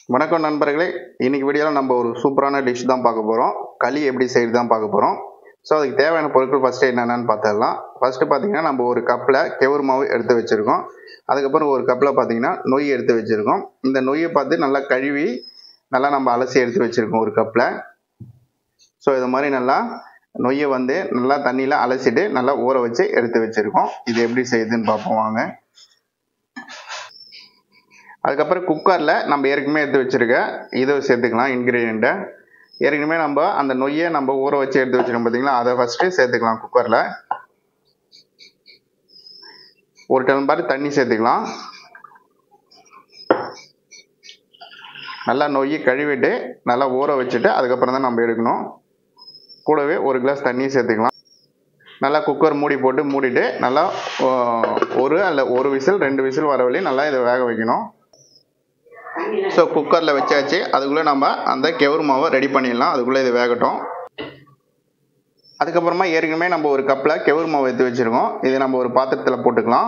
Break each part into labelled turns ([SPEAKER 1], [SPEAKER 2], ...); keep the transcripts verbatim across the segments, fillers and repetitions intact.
[SPEAKER 1] வணக்கம் நண்பர்களே, இன்னைக்கு வீடியோவில் நம்ம ஒரு சூப்பரான டிஷ் தான் பார்க்க போகிறோம். களி எப்படி செய்யுது தான் பார்க்க போகிறோம். ஸோ அதுக்கு தேவையான பொருட்கள் ஃபஸ்ட்டு என்னென்னு பார்த்துடலாம். ஃபஸ்ட்டு பார்த்தீங்கன்னா நம்ம ஒரு கப்பில் கெவுரு மாவு எடுத்து வச்சுருக்கோம். அதுக்கப்புறம் ஒரு கப்பில் பார்த்தீங்கன்னா நொய் எடுத்து வச்சுருக்கோம். இந்த நொய்யை பார்த்து நல்லா கழுவி நல்லா நம்ம அலசி எடுத்து வச்சுருக்கோம் ஒரு கப்பில். ஸோ இது மாதிரி நல்லா நொய்யை வந்து நல்லா தண்ணியில் அலசிட்டு நல்லா ஊற வச்சு எடுத்து வச்சுருக்கோம். இது எப்படி செய்யுதுன்னு பார்ப்போம் வாங்க. அதுக்கப்புறம் குக்கரில் நம்ம ஏற்கனவே எடுத்து வச்சுருக்க இதை சேர்த்துக்கலாம். இன்க்ரீடியண்ட்டை ஏற்கனவே நம்ம அந்த நொய்யை நம்ம ஊற வச்சு எடுத்து வச்சுருக்கோம் பார்த்தீங்களா, அதை ஃபஸ்ட்டு சேர்த்துக்கலாம். குக்கரில் ஒரு டம்ளர் தண்ணி சேர்த்துக்கலாம். நல்லா நொய்யை கழுவிட்டு நல்லா ஊற வச்சுட்டு அதுக்கப்புறம் தான் நம்ம எடுக்கணும். கூடவே ஒரு கிளாஸ் தண்ணி சேர்த்துக்கலாம். நல்லா குக்கர் மூடி போட்டு மூடிட்டு நல்லா ஒரு அல்ல ஒரு விசில் ரெண்டு விசில் வர வரையும் நல்லா இதை வேக வைக்கணும். ஸோ குக்கரில் வச்சாச்சு. அதுக்குள்ளே நம்ம அந்த கெவுரு மாவை ரெடி பண்ணிடலாம். அதுக்குள்ளே இது வேகட்டும். அதுக்கப்புறமா ஏற்கனவே நம்ம ஒரு கப்பில் கெவுரு மாவு எடுத்து வச்சுருக்கோம். இதை நம்ம ஒரு பாத்திரத்தில் போட்டுக்கலாம்.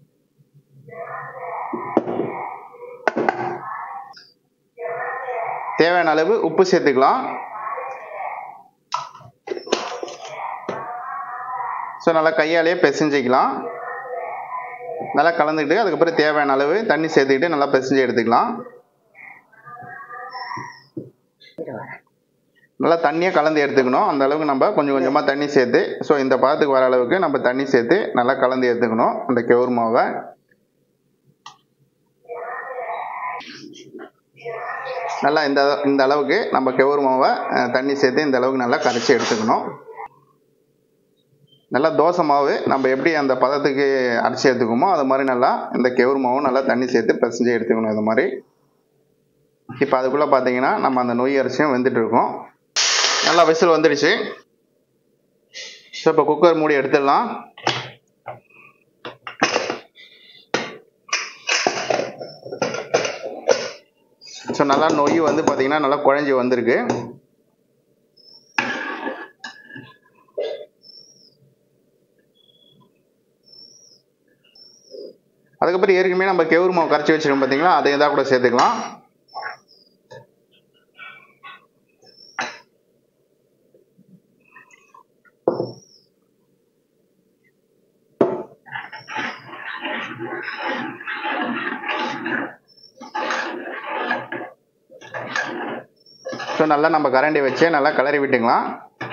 [SPEAKER 1] தேவையான அளவு உப்பு சேர்த்துக்கலாம். ஸோ நல்லா கையாலேயே பிசைஞ்சிக்கலாம். நல்லா கலந்துக்கிட்டு அதுக்கப்புறம் தேவையான அளவு தண்ணி சேர்த்துக்கிட்டு நல்லா பிசைஞ்சு எடுத்துக்கலாம். நல்லா தண்ணியாக கலந்து எடுத்துக்கணும். அந்த அளவுக்கு நம்ம கொஞ்சம் கொஞ்சமாக தண்ணி சேர்த்து ஸோ இந்த பாத்துக்கு வர அளவுக்கு நம்ம தண்ணி சேர்த்து நல்லா கலந்து எடுத்துக்கணும் அந்த கெவுரு மாவை. நல்லா இந்த இந்த அளவுக்கு நம்ம கெவுரு மாவை தண்ணி சேர்த்து இந்த அளவுக்கு நல்லா கரைச்சி எடுத்துக்கணும். நல்லா தோசை மாவு நம்ம எப்படி அந்த பதத்துக்கு அரைச்சி எடுத்துக்கோமோ அது மாதிரி நல்லா இந்த கெவுரு மாவும் நல்லா தண்ணி சேர்த்து பிசைஞ்சு எடுத்துக்கணும். இது மாதிரி இப்போ அதுக்குள்ளே பார்த்தீங்கன்னா நம்ம அந்த நொய் அரிசியும் வெந்துட்டு இருக்கோம். நல்லா விசில் வந்துடுச்சு. ஸோ இப்போ குக்கர் மூடி எடுத்துடலாம். ஸோ நல்லா நொய் வந்து பார்த்தீங்கன்னா நல்லா குழஞ்சி வந்திருக்கு. அதுக்கப்புறம் ஏற்கனவே நம்ம கெவுரு மாவு கரைச்சி வச்சிருக்கோம் பார்த்தீங்களா, அதை எதாவது கூட சேர்த்துக்கலாம். ஸோ நல்லா நம்ம கரண்டி வச்சு நல்லா கிளறி விட்டுக்கலாம்.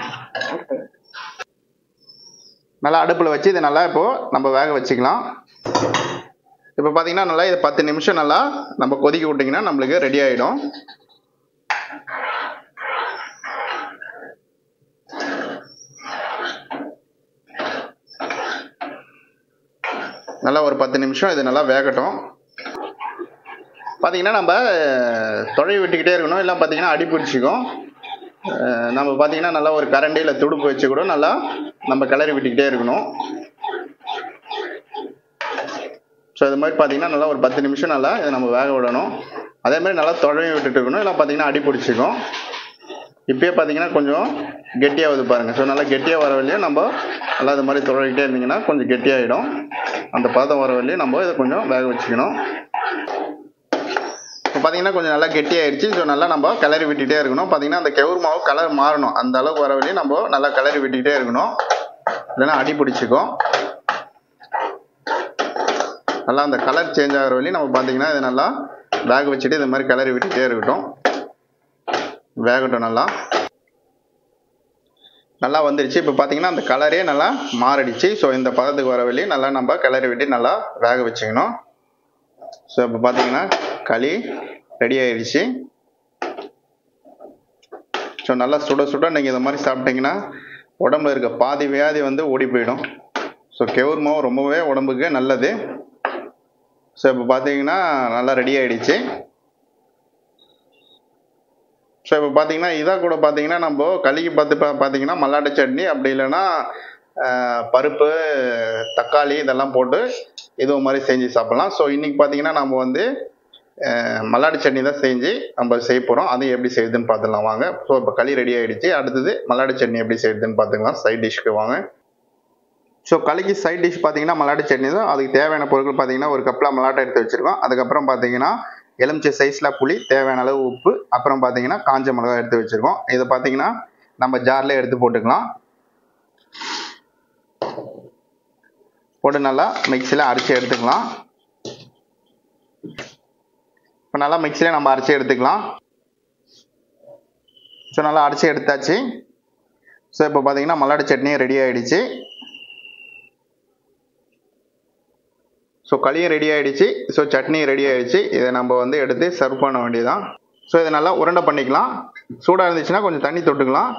[SPEAKER 1] நல்லா அடுப்பில் வச்சு இதை நல்லா இப்போ நம்ம வேக வச்சுக்கலாம். இப்போ பார்த்தீங்கன்னா நல்லா இது பத்து நிமிஷம் நல்லா நம்ம கொதிக்க விட்டிங்கன்னா நம்மளுக்கு ரெடி ஆகிடும். நல்லா ஒரு பத்து நிமிஷம் இது நல்லா வேகட்டும். பார்த்தீங்கன்னா நம்ம தொலை விட்டுக்கிட்டே இருக்கணும், இல்லை பார்த்தீங்கன்னா அடி பிடிச்சிக்கும். நம்ம பார்த்தீங்கன்னா நல்லா ஒரு கரண்டியில் துடுப்பு வச்சு கூட நல்லா நம்ம கிளறி விட்டுக்கிட்டே இருக்கணும். ஸோ இது மாதிரி பார்த்தீங்கன்னா நல்லா ஒரு பத்து நிமிஷம் நல்லா இதை நம்ம வேக விடணும். அதே மாதிரி நல்லா தொலைவி விட்டுட்டு இருக்கணும், இல்லை பார்த்தீங்கன்னா அடி பிடிச்சிக்கும். இப்போயே பார்த்தீங்கன்னா கொஞ்சம் கெட்டியாகுது பாருங்கள். ஸோ நல்லா கெட்டியாக வர வரையும் நம்ம நல்லா இது மாதிரி தொலைவிக்கிட்டே இருந்தீங்கன்னா கொஞ்சம் கெட்டியாகிடும். அந்த பதம் வர வரையும் நம்ம இதை கொஞ்சம் வேக வச்சுக்கணும். இப்போ பார்த்தீங்கன்னா கொஞ்சம் நல்லா கெட்டியாகிடுச்சு. ஸோ நல்லா நம்ம கிளறி விட்டுகிட்டே இருக்கணும். பார்த்தீங்கன்னா அந்த கெவுரு மாவு கலர் மாறணும், அந்த அளவுக்கு வர வரையும் நம்ம நல்லா கிளறி விட்டுக்கிட்டே இருக்கணும், இல்லைன்னா அடி பிடிச்சிக்கும். நல்லா அந்த கலர் சேஞ்ச் ஆகிற வரையும் நம்ம பார்த்தீங்கன்னா இதை நல்லா வேக வச்சுட்டு இது மாதிரி கிளறி விட்டுகிட்டே இருக்கட்டும். வேகட்டும். நல்லா நல்லா வந்துடுச்சு. இப்போ பார்த்தீங்கன்னா அந்த கலரே நல்லா மாறிடுச்சு. ஸோ இந்த பதத்துக்கு வர வரையும் நல்லா நம்ம கிளறி விட்டு நல்லா வேக வச்சுக்கணும். ஸோ இப்போ பார்த்தீங்கன்னா களி ரெடி ஆயிடுச்சு. ஸோ நல்லா சுட சுட நீங்கள் இந்த மாதிரி சாப்பிட்டீங்கன்னா உடம்புல இருக்க பாதி வியாதி வந்து ஓடி போயிடும். ஸோ கெவுரு மாவு ரொம்பவே உடம்புக்கு நல்லது. ஸோ இப்போ பார்த்தீங்கன்னா நல்லா ரெடி ஆகிடுச்சு. ஸோ இப்போ பார்த்தீங்கன்னா இதாக கூட பார்த்தீங்கன்னா நம்ம களிக்கு பார்த்து பார்த்தீங்கன்னா மல்லாட்டை சட்னி, அப்படி இல்லைன்னா பருப்பு தக்காளி இதெல்லாம் போட்டு இது மாதிரி செஞ்சு சாப்பிட்லாம். ஸோ இன்றைக்கி பார்த்தீங்கன்னா நம்ம வந்து மல்லாட்டை சட்னி தான் செஞ்சு நம்ம செய்ய போகிறோம். அது எப்படி செய்யுதுன்னு பார்த்துக்கலாம் வாங்க. ஸோ இப்போ களி ரெடி ஆகிடுச்சு. அடுத்தது மல்லாட்டை சட்னி எப்படி செய்யுதுன்னு பார்த்துக்கலாம் சைட் டிஷ்க்கு வாங்க. ஸோ களிக்கு சைட் டிஷ் பார்த்தீங்கன்னா மல்லாட்டை சட்னி தான். அதுக்கு தேவையான பொருட்கள் பார்த்தீங்கன்னா ஒரு கப்பில் மல்லாட்டை எடுத்து வச்சுருக்கோம். அதுக்கப்புறம் பார்த்தீங்கன்னா எலுமிச்சை சைஸில் புளி, தேவையான அளவு உப்பு, அப்புறம் பார்த்தீங்கன்னா காஞ்ச மிளகாய் எடுத்து வச்சுருக்கோம். இதை பார்த்தீங்கன்னா நம்ம ஜாரில் எடுத்து போட்டுக்கலாம். போட்டு நல்லா மிக்சியில் அரைச்சி எடுத்துக்கலாம். இப்போ நல்லா மிக்சியில் நம்ம அரைச்சி எடுத்துக்கலாம். ஸோ நல்லா அரைச்சி எடுத்தாச்சு. ஸோ இப்போ பார்த்தீங்கன்னா மல்லாடி சட்னியும் ரெடி ஆகிடுச்சு. ஸோ களியும் ரெடி ஆகிடுச்சு. ஸோ சட்னியும் ரெடி ஆகிடுச்சு. இதை நம்ம வந்து எடுத்து சர்வ் பண்ண வேண்டியதான். ஸோ இதை நல்லா உருண்டை பண்ணிக்கலாம். சூடாக இருந்துச்சுன்னா கொஞ்சம் தண்ணி தொட்டுக்கலாம்.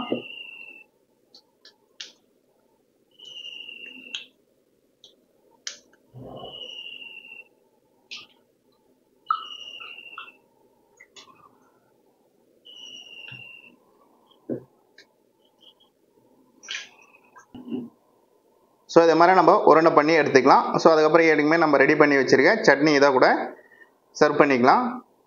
[SPEAKER 1] ஸோ இதே மாதிரி நம்ம உருண்டை பண்ணி எடுத்துக்கலாம். ஸோ அதுக்கப்புறம் ஏற்கனவே நம்ம ரெடி பண்ணி வச்சுருக்க சட்னி இதை கூட சர்வ் பண்ணிக்கலாம்.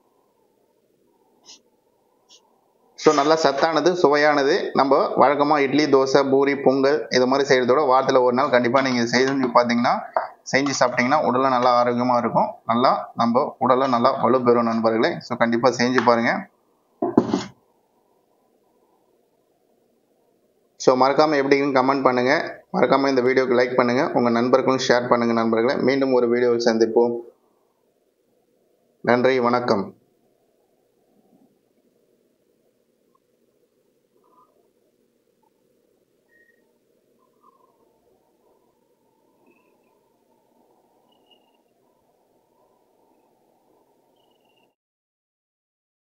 [SPEAKER 1] ஸோ நல்லா சத்தானது, சுவையானது. நம்ம வழக்கமாக இட்லி, தோசை, பூரி, பொங்கல் இது மாதிரி செய்கிறதோட வாரத்தில் ஒரு நாள் கண்டிப்பாக நீங்கள் செஞ்சு பார்த்தீங்கன்னா செஞ்சு சாப்பிட்டீங்கன்னா உடலும் நல்லா ஆரோக்கியமாக இருக்கும். நல்லா நம்ம உடலும் நல்லா வலுப்பெறும் நண்பர்களே. ஸோ கண்டிப்பாக செஞ்சு பாருங்கள். ஸோ மறக்காமல் எப்படின்னு கமெண்ட் பண்ணுங்கள். மறக்காமல் இந்த வீடியோக்கு லைக் பண்ணுங்கள். உங்கள் நண்பர்களும் ஷேர் பண்ணுங்கள் நண்பர்களே. மீண்டும் ஒரு வீடியோவில் சந்திப்போம். நன்றி, வணக்கம்.